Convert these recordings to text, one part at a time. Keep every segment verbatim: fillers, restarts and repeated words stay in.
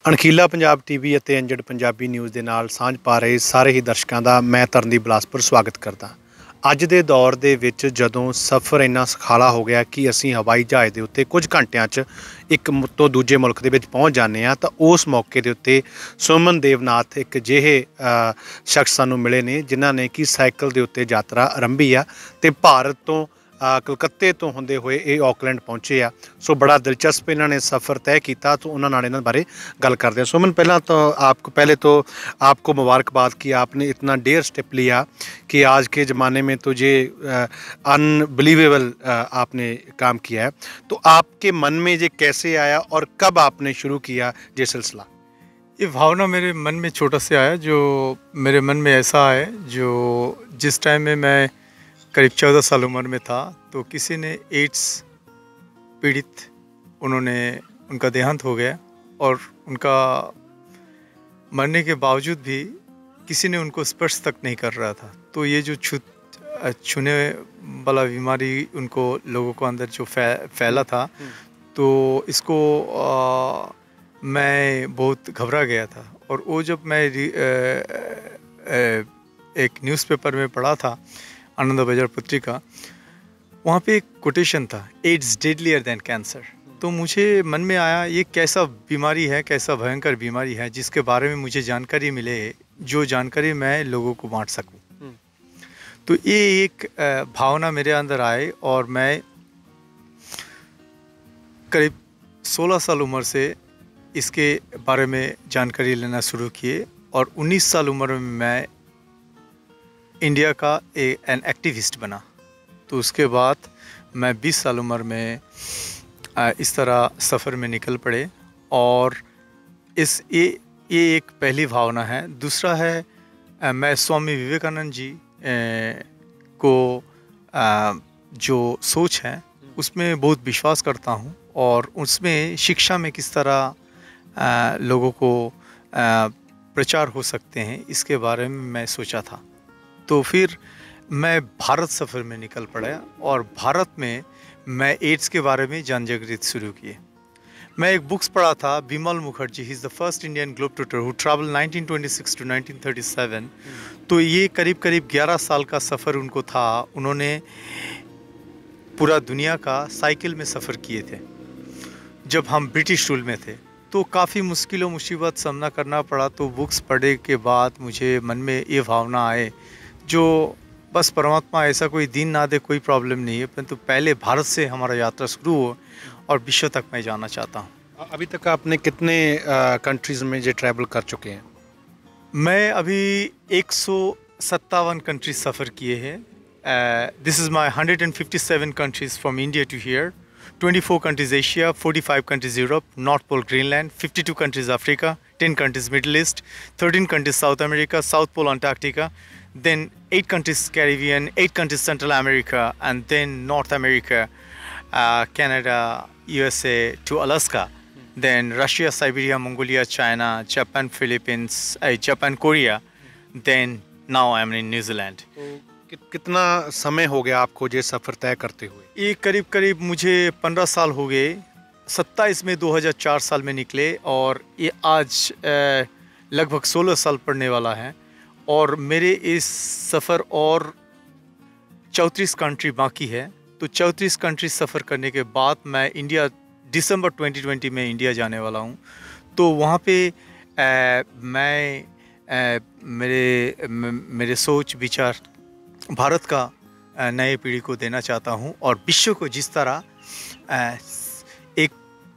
ਅਣਖੀਲਾ Punjab TV ਅਤੇ ਇੰਜਡ Punjabi news ਦੇ ਨਾਲ ਸਾਂਝ ਪਾ ਰਹੇ ਸਾਰੇ ਹੀ ਦਰਸ਼ਕਾਂ ਦਾ ਮੈਂ ਤਰਨਦੀਪ ਬਿਲਾਸਪੁਰ ਸਵਾਗਤ ਕਰਦਾ। ਅੱਜ ਦੇ ਦੌਰ ਦੇ ਵਿੱਚ ਜਦੋਂ ਸਫ਼ਰ ਇੰਨਾ ਸੁਖਾਲਾ ਹੋ ਗਿਆ ਕਿ ਅਸੀਂ ਹਵਾਈ ਜਹਾਜ਼ ਦੇ ਉੱਤੇ ਕੁਝ ਘੰਟਿਆਂ 'ਚ ਇੱਕ ਤੋਂ ਦੂਜੇ ਮੁਲਕ ਦੇ ਵਿੱਚ ਪਹੁੰਚ ਜਾਂਦੇ ਹਾਂ, ਤਾਂ ਉਸ ਮੌਕੇ ਦੇ ਉੱਤੇ ਸੁਮਨ ਦੇਵਨਾਥ ਇੱਕ ਅਜਿਹੇ ਸ਼ਖਸ ਸਾਨੂੰ ਮਿਲੇ ਨੇ ਜਿਨ੍ਹਾਂ ਨੇ ਕਿ ਸਾਈਕਲ ਦੇ ਉੱਤੇ ਯਾਤਰਾ ਆਰੰਭੀ ਆ ਅਤੇ ਭਾਰਤ ਤੋਂ ਕਲਕੱਤੇ ਤੋਂ ਹੁੰਦੇ ਹੋਏ ਇਹ ਆਕਲੈਂਡ ਪਹੁੰਚੇ ਆ। ਸੋ ਬੜਾ ਦਿਲਚਸਪ ਇਹਨਾਂ ਨੇ सफ़र तय किया, तो उन्होंने नाल इन्हां बारे गल करते हैं। सुमन, पहला तो आपको पहले तो आपको मुबारकबाद कि आपने इतना डेयर स्टेप लिया कि आज के ज़माने में तो ये अनबिलीवेबल आपने काम किया है। तो आपके मन में ये कैसे आया और कब आपने शुरू किया ये सिलसिला? ये भावना मेरे मन में छोटा से आया, जो मेरे मन में ऐसा है, जो जिस टाइम में मैं करीब चौदह साल उम्र में था तो किसी ने एड्स पीड़ित, उन्होंने उनका देहांत हो गया और उनका मरने के बावजूद भी किसी ने उनको स्पर्श तक नहीं कर रहा था। तो ये जो छू छूने वाला बीमारी उनको लोगों को अंदर जो फै, फैला था, तो इसको आ, मैं बहुत घबरा गया था। और वो जब मैं आ, आ, एक न्यूज़पेपर में पढ़ा था, आनंद बाजार पत्रिका, वहाँ पे एक कोटेशन था, एड्स डेडलियर दैन कैंसर। तो मुझे मन में आया ये कैसा बीमारी है, कैसा भयंकर बीमारी है जिसके बारे में मुझे जानकारी मिले, जो जानकारी मैं लोगों को बांट सकूं। तो ये एक भावना मेरे अंदर आए और मैं करीब सोलह साल उम्र से इसके बारे में जानकारी लेना शुरू किए और उन्नीस साल उम्र में मैं इंडिया का एक एन एक्टिविस्ट बना। तो उसके बाद मैं बीस साल उम्र में इस तरह सफ़र में निकल पड़े। और इस ये ये एक पहली भावना है। दूसरा है, मैं स्वामी विवेकानंद जी को जो सोच है उसमें बहुत विश्वास करता हूँ और उसमें शिक्षा में किस तरह लोगों को प्रचार हो सकते हैं इसके बारे में मैं सोचा था। तो फिर मैं भारत सफ़र में निकल पड़ा और भारत में मैं एड्स के बारे में जान जागृत शुरू किए। मैं एक बुक्स पढ़ा था, Bimal Mukherjee, he is the first Indian globe trotter who travel nineteen twenty six to nineteen thirty seven. तो ये करीब करीब ग्यारह साल का सफ़र उनको था। उन्होंने पूरा दुनिया का साइकिल में सफ़र किए थे जब हम ब्रिटिश रूल में थे। तो काफ़ी मुश्किलों मुसीबत सामना करना पड़ा। तो बुक्स पढ़ने के बाद मुझे मन में ये भावना आए, जो बस परमात्मा ऐसा कोई दिन ना दे, कोई प्रॉब्लम नहीं है, परंतु पहले भारत से हमारा यात्रा शुरू हो और विश्व तक मैं जाना चाहता हूँ। अभी तक आपने कितने कंट्रीज़ में ये ट्रैवल कर चुके हैं? मैं अभी एक सौ सत्तावन कंट्रीज सफ़र किए हैं। This is my hundred and fifty seven countries from India to here, twenty four countries Asia, forty five countries Europe, North Pole Greenland, fifty two countries Africa, ten countries Middle East, thirteen countries South America, South Pole Antarctica, then eight countries Caribbean, eight countries Central America, and then North America, uh, Canada, U S A to Alaska, then Russia, Siberia, Mongolia, China, Japan, Philippines, uh, Japan, Korea, then now I'm in New Zealand. कि, कितना समय हो गया आपको ये सफ़र तय करते हुए? ये करीब करीब मुझे पंद्रह साल हो गए। सत्ताईस में दो हज़ार चार साल में निकले और ये आज लगभग सोलह साल पड़ने वाला है। और मेरे इस सफ़र और चौंतीस कंट्री बाकी है। तो चौंतीस कंट्री सफ़र करने के बाद मैं इंडिया दिसंबर ट्वेंटी ट्वेंटी में इंडिया जाने वाला हूँ। तो वहाँ पे आ, मैं आ, मेरे मेरे सोच विचार भारत का नए पीढ़ी को देना चाहता हूँ और विश्व को जिस तरह आ, एक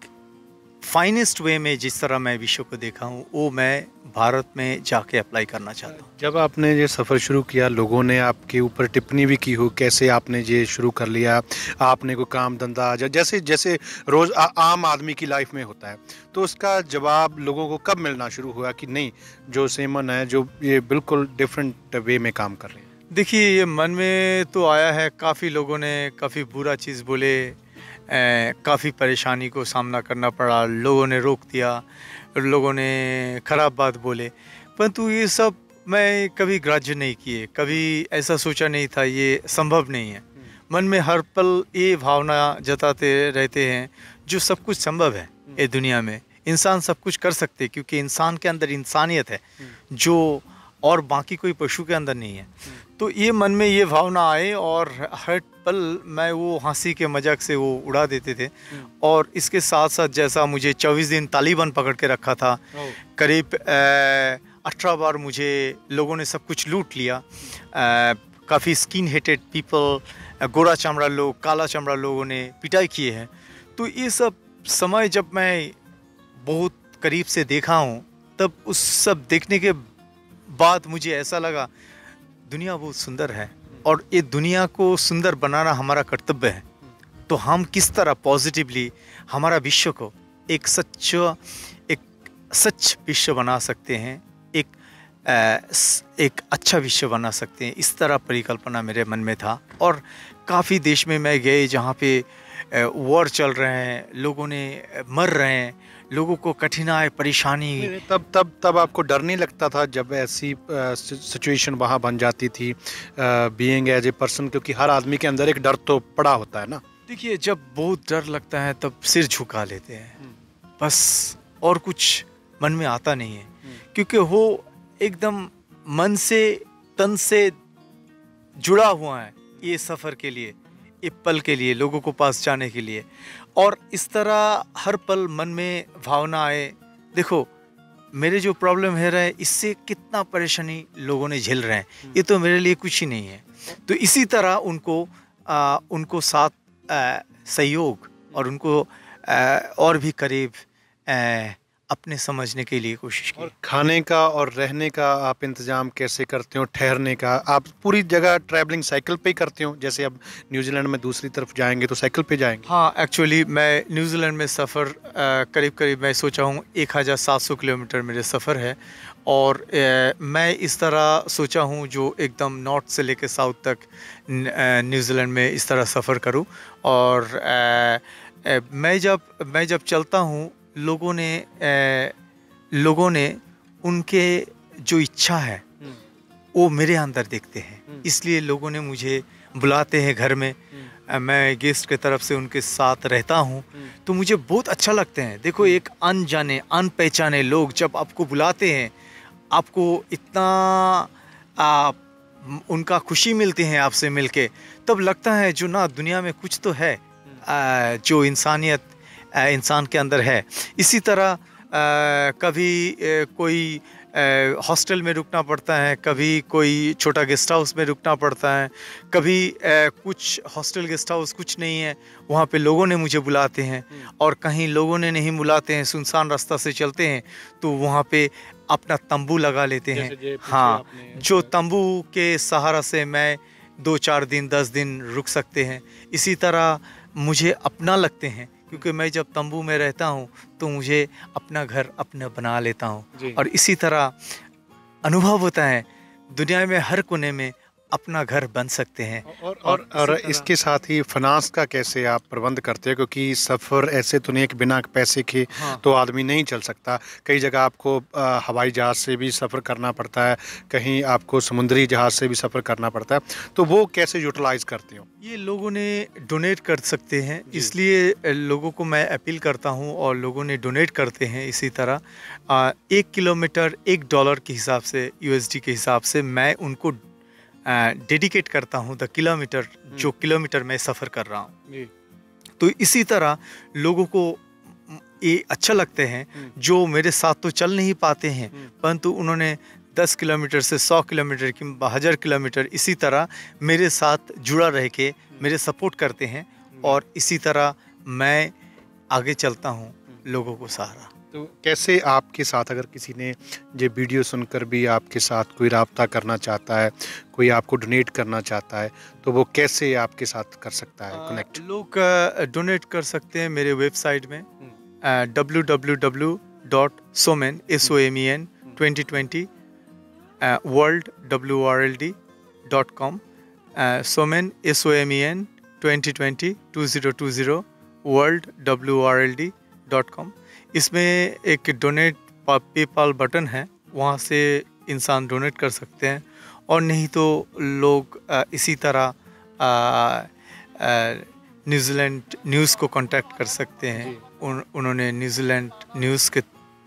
फाइनेस्ट वे में जिस तरह मैं विश्व को देखा हूँ वो मैं भारत में जाके अप्लाई करना चाहता हूँ। जब आपने ये सफ़र शुरू किया, लोगों ने आपके ऊपर टिप्पणी भी की हो, कैसे आपने ये शुरू कर लिया, आपने कोई काम धंधा जैसे जैसे रोज़ आ, आम आदमी की लाइफ में होता है, तो उसका जवाब लोगों को कब मिलना शुरू हुआ कि नहीं, जो सेमन है जो ये बिल्कुल डिफरेंट वे में काम कर रहे हैं? देखिए, ये मन में तो आया है, काफ़ी लोगों ने काफ़ी बुरा चीज़ बोले, काफ़ी परेशानी को सामना करना पड़ा, लोगों ने रोक दिया, लोगों ने ख़राब बात बोले, परंतु ये सब मैं कभी ग्राह्य नहीं किए, कभी ऐसा सोचा नहीं था ये संभव नहीं है। मन में हर पल ये भावना जताते रहते हैं जो सब कुछ संभव है ये दुनिया में, इंसान सब कुछ कर सकते हैं, क्योंकि इंसान के अंदर इंसानियत है जो और बाकी कोई पशु के अंदर नहीं है। तो ये मन में ये भावना आए और हर पल मैं वो हंसी के मजाक से वो उड़ा देते थे। और इसके साथ साथ जैसा मुझे चौबीस दिन तालिबान पकड़ के रखा था, करीब अठारह बार मुझे लोगों ने सब कुछ लूट लिया, काफ़ी स्किन हेटेड पीपल, गोरा चमड़ा लोग, काला चमड़ा लोगों ने पिटाई किए हैं। तो ये सब समय जब मैं बहुत करीब से देखा हूँ, तब उस सब देखने के बाद मुझे ऐसा लगा दुनिया बहुत सुंदर है और ये दुनिया को सुंदर बनाना हमारा कर्तव्य है। तो हम किस तरह पॉजिटिवली हमारा विश्व को एक सच्चा एक सच विश्व बना सकते हैं, एक एक अच्छा विश्व बना सकते हैं, इस तरह परिकल्पना मेरे मन में था। और काफ़ी देश में मैं गए जहाँ पे वॉर चल रहे हैं, लोगों ने मर रहे हैं, लोगों को कठिनाई परेशानी। तब तब तब आपको डर नहीं लगता था जब ऐसी सिचुएशन वहाँ बन जाती थी, बीइंग एज ए पर्सन, क्योंकि हर आदमी के अंदर एक डर तो पड़ा होता है ना? देखिए, जब बहुत डर लगता है तब सिर झुका लेते हैं, बस, और कुछ मन में आता नहीं है, क्योंकि वो एकदम मन से तन से जुड़ा हुआ है ये सफ़र के लिए, ये पल के लिए, लोगों को पास जाने के लिए। और इस तरह हर पल मन में भावना आए, देखो मेरे जो प्रॉब्लम है रहे, इससे कितना परेशानी लोगों ने झेल रहे हैं, ये तो मेरे लिए कुछ ही नहीं है। तो इसी तरह उनको आ, उनको साथ आ, सहयोग और उनको आ, और भी करीब आ, अपने समझने के लिए कोशिश की। और खाने का और रहने का आप इंतज़ाम कैसे करते हो? ठहरने का आप पूरी जगह ट्रैवलिंग साइकिल पे ही करते हो? जैसे अब न्यूजीलैंड में दूसरी तरफ जाएंगे तो साइकिल पे जाएंगे? हाँ, एक्चुअली मैं न्यूजीलैंड में सफ़र करीब करीब मैं सोचा हूँ एक हज़ार सात सौ किलोमीटर मेरे सफ़र है। और आ, मैं इस तरह सोचा हूँ जो एकदम नॉर्थ से लेकर साउथ तक न्यूजीलैंड में इस तरह सफ़र करूँ। और आ, आ, मैं जब मैं जब चलता हूँ, लोगों ने ए, लोगों ने उनके जो इच्छा है वो मेरे अंदर देखते हैं, इसलिए लोगों ने मुझे बुलाते हैं घर में, मैं गेस्ट के तरफ से उनके साथ रहता हूँ, तो मुझे बहुत अच्छा लगते हैं। देखो, एक अनजाने अनपहचाने लोग जब आपको बुलाते हैं, आपको इतना आ, उनका खुशी मिलती है आपसे मिलके, तब लगता है जो ना दुनिया में कुछ तो है आ, जो इंसानियत इंसान के अंदर है। इसी तरह आ, कभी आ, कोई हॉस्टल में रुकना पड़ता है, कभी कोई छोटा गेस्ट हाउस में रुकना पड़ता है, कभी आ, कुछ हॉस्टल गेस्ट हाउस कुछ नहीं है, वहाँ पे लोगों ने मुझे बुलाते हैं। और कहीं लोगों ने नहीं बुलाते हैं, सुनसान रास्ता से चलते हैं, तो वहाँ पे अपना तंबू लगा लेते हैं। हाँ, जो तंबू के सहारा से मैं दो चार दिन दस दिन रुक सकते हैं। इसी तरह मुझे अपना लगते हैं, क्योंकि मैं जब तंबू में रहता हूँ तो मुझे अपना घर अपना बना लेता हूँ। और इसी तरह अनुभव होता है दुनिया में हर कोने में अपना घर बन सकते हैं। और और, और, और इसके साथ ही फाइनेंस का कैसे आप प्रबंध करते हैं? क्योंकि सफ़र ऐसे तो नहीं कि बिना पैसे के हाँ। तो आदमी नहीं चल सकता। कई जगह आपको आ, हवाई जहाज़ से भी सफ़र करना पड़ता है, कहीं आपको समुद्री जहाज़ से भी सफ़र करना पड़ता है, तो वो कैसे यूटिलाइज़ करते हो? ये लोगों ने डोनेट कर सकते हैं, इसलिए लोगों को मैं अपील करता हूँ और लोगों ने डोनेट करते हैं। इसी तरह आ, एक किलोमीटर एक डॉलर के हिसाब से, यूएसडी के हिसाब से मैं उनको डेडिकेट करता हूँ द किलोमीटर, जो किलोमीटर मैं सफ़र कर रहा हूँ। तो इसी तरह लोगों को ये अच्छा लगते हैं जो मेरे साथ तो चल नहीं पाते हैं, परंतु उन्होंने दस किलोमीटर से सौ किलोमीटर की हज़ार किलोमीटर इसी तरह मेरे साथ जुड़ा रह के मेरे सपोर्ट करते हैं। और इसी तरह मैं आगे चलता हूँ लोगों को सहारा। तो कैसे आपके साथ, अगर किसी ने ये वीडियो सुनकर भी आपके साथ कोई राब्ता करना चाहता है, कोई आपको डोनेट करना चाहता है, तो वो कैसे आपके साथ कर सकता है कनेक्ट? लोग डोनेट कर सकते हैं मेरे वेबसाइट में W W W dot Somen S O M E N twenty twenty world W R L D dot com, Somen S O M E N twenty twenty two zero two zero world W R L D dot com. इसमें एक donate PayPal button है, वहाँ से इंसान donate कर सकते हैं। और नहीं तो लोग इसी तरह न्यूजीलैंड न्यूज़ को कांटेक्ट कर सकते हैं, उन, उन्होंने न्यूजीलैंड न्यूज़ के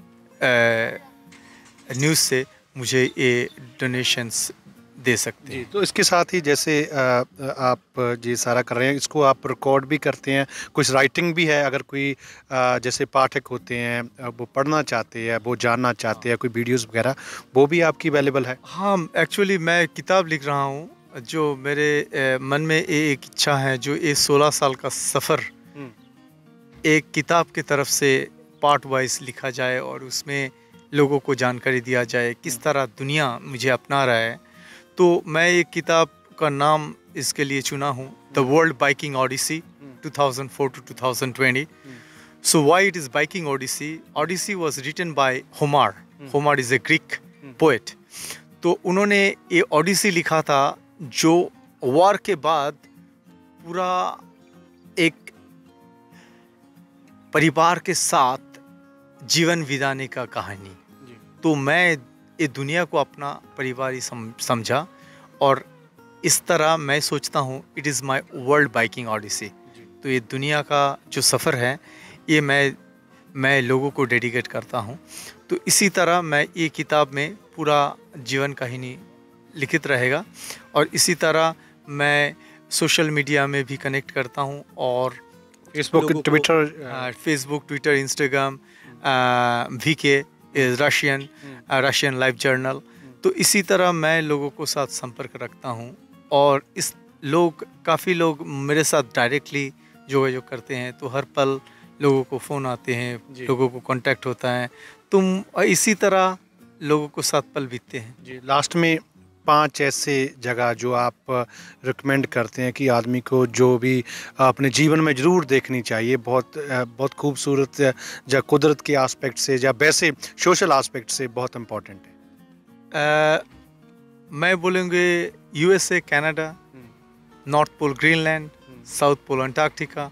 न्यूज़ से मुझे ये डोनेशंस दे सकते जी। हैं। तो इसके साथ ही जैसे अ, आप ये सारा कर रहे हैं, इसको आप रिकॉर्ड भी करते हैं, कुछ राइटिंग भी है, अगर कोई अ, जैसे पाठक होते हैं अ, वो पढ़ना चाहते हैं, वो जानना चाहते हैं, कोई वीडियोस वगैरह, वो भी आपकी अवेलेबल है? हाँ, एक्चुअली मैं किताब लिख रहा हूँ, जो मेरे अ, मन में ये एक इच्छा है, जो ये सोलह साल का सफ़र हुँ। एक किताब की तरफ से पार्ट वाइज लिखा जाए और उसमें लोगों को जानकारी दिया जाए किस तरह दुनिया मुझे अपना रहा है। तो मैं एक किताब का नाम इसके लिए चुना हूँ, the world biking odyssey two thousand four to two thousand twenty. So why it is biking Odyssey? Odyssey was written by Homer. Homer is a Greek poet. तो उन्होंने ये ओडिसी लिखा था जो वॉर के बाद पूरा एक परिवार के साथ जीवन बिताने का कहानी। तो मैं ये दुनिया को अपना परिवार ही सम, समझा और इस तरह मैं सोचता हूँ it is my world biking odyssey. तो ये दुनिया का जो सफ़र है ये मैं मैं लोगों को डेडिकेट करता हूँ। तो इसी तरह मैं ये किताब में पूरा जीवन कहानी लिखित रहेगा और इसी तरह मैं सोशल मीडिया में भी कनेक्ट करता हूँ और Facebook, Twitter, Facebook, Twitter, Instagram, V K Russian Russian life journal. तो इसी तरह मैं लोगों को साथ संपर्क रखता हूँ और इस लोग काफ़ी लोग मेरे साथ डायरेक्टली जोगाजोग करते हैं। तो हर पल लोगों को फ़ोन आते हैं, लोगों को कांटेक्ट होता है। तुम इसी तरह लोगों को साथ पल बीतते हैं। जी। लास्ट में पांच ऐसे जगह जो आप रिकमेंड करते हैं कि आदमी को जो भी अपने जीवन में ज़रूर देखनी चाहिए, बहुत बहुत खूबसूरत या कुदरत के आस्पेक्ट से या वैसे सोशल आस्पेक्ट से बहुत इम्पोर्टेंट है? आ, मैं बोलूँगे USA, Canada, North Pole Greenland, South Pole Antarctica,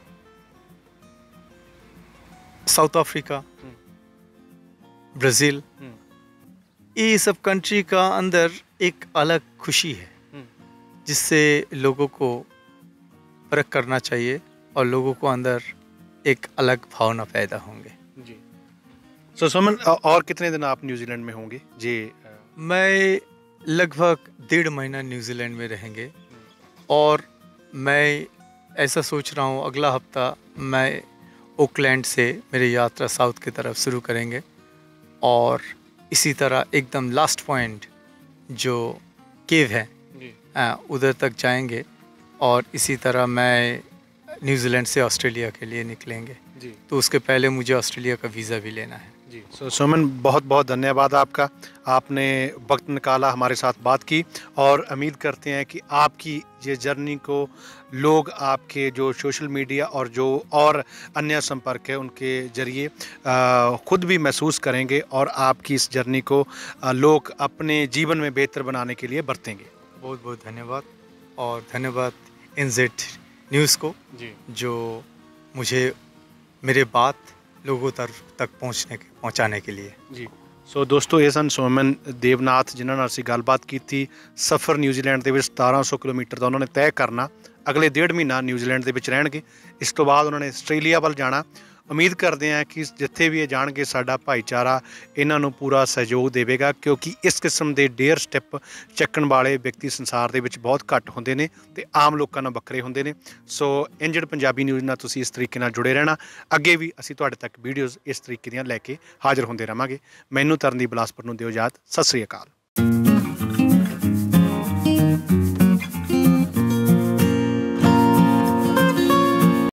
South Africa, Brazil. ये सब कंट्री का अंदर एक अलग खुशी है जिससे लोगों को परख करना चाहिए और लोगों को अंदर एक अलग भावना पैदा होंगे। जी। सो सुमन, और कितने दिन आप न्यूजीलैंड में होंगे जी? मैं लगभग डेढ़ महीना न्यूजीलैंड में रहेंगे और मैं ऐसा सोच रहा हूँ अगला हफ्ता मैं ओकलैंड से मेरी यात्रा साउथ की तरफ शुरू करेंगे और इसी तरह एकदम लास्ट पॉइंट जो केव है आ, उधर तक जाएंगे और इसी तरह मैं न्यूजीलैंड से ऑस्ट्रेलिया के लिए निकलेंगे। जी। तो उसके पहले मुझे ऑस्ट्रेलिया का वीज़ा भी लेना है। जी। सो सुमन, बहुत बहुत धन्यवाद आपका, आपने वक्त निकाला, हमारे साथ बात की और उम्मीद करते हैं कि आपकी ये जर्नी को लोग आपके जो सोशल मीडिया और जो और अन्य संपर्क है उनके ज़रिए ख़ुद भी महसूस करेंगे और आपकी इस जर्नी को लोग अपने जीवन में बेहतर बनाने के लिए बरतेंगे। बहुत बहुत धन्यवाद और धन्यवाद एनजेड न्यूज़ को जी, जो मुझे मेरे बात लोगों तक तक पहुंचने के पहुंचाने के लिए। जी। सो दोस्तों, ਇਹ ਸਨ ਸੋਮਨ ਦੇਵਨਾਥ ਜਿਨ੍ਹਾਂ ਨਾਲ ਅਸੀਂ ਗੱਲਬਾਤ ਕੀਤੀ। ਸਫ਼ਰ ਨਿਊਜ਼ੀਲੈਂਡ ਦੇ ਵਿੱਚ ਸਤਾਰਾਂ ਸੌ ਕਿਲੋਮੀਟਰ ਦਾ ਉਹਨਾਂ ਨੇ ਤੈਅ ਕਰਨਾ। ਅਗਲੇ ਡੇਢ ਮਹੀਨਾ ਨਿਊਜ਼ੀਲੈਂਡ ਦੇ ਵਿੱਚ ਰਹਿਣਗੇ। ਇਸ ਤੋਂ ਬਾਅਦ ਉਹਨਾਂ ਨੇ ਆਸਟ੍ਰੇਲੀਆ ਵੱਲ ਜਾਣਾ। ਉਮੀਦ ਕਰਦੇ ਹਾਂ ਕਿ ਜਿੱਥੇ ਵੀ ਇਹ ਜਾਣਗੇ ਸਾਡਾ ਭਾਈਚਾਰਾ ਇਹਨਾਂ ਨੂੰ ਪੂਰਾ ਸਹਿਯੋਗ ਦੇਵੇਗਾ, ਕਿਉਂਕਿ ਇਸ ਕਿਸਮ ਦੇ ਡੇਅਰ ਸਟੈਪ ਚੱਕਣ ਵਾਲੇ ਵਿਅਕਤੀ ਸੰਸਾਰ ਦੇ ਵਿੱਚ ਬਹੁਤ ਘੱਟ ਹੁੰਦੇ ਨੇ ਤੇ ਆਮ ਲੋਕਾਂ ਨਾਲ ਵੱਖਰੇ ਹੁੰਦੇ ਨੇ। ਸੋ ਇੰਜਰਡ ਪੰਜਾਬੀ ਨਿਊਜ਼ ਨਾਲ ਤੁਸੀਂ ਇਸ ਤਰੀਕੇ ਨਾਲ ਜੁੜੇ ਰਹਿਣਾ। ਅੱਗੇ ਵੀ ਅਸੀਂ ਤੁਹਾਡੇ ਤੱਕ ਵੀਡੀਓਜ਼ ਇਸ ਤਰੀਕੇ ਦੀਆਂ ਲੈ ਕੇ ਹਾਜ਼ਰ ਹੁੰਦੇ ਰਹਾਂਗੇ। ਮੈਨੂੰ ਤਰਨਦੀਪ ਬਿਲਾਸਪੁਰ ਨੂੰ ਦਿਓ ਇਜਾਜ਼ਤ। ਸਤਿ ਸ੍ਰੀ ਅਕਾਲ।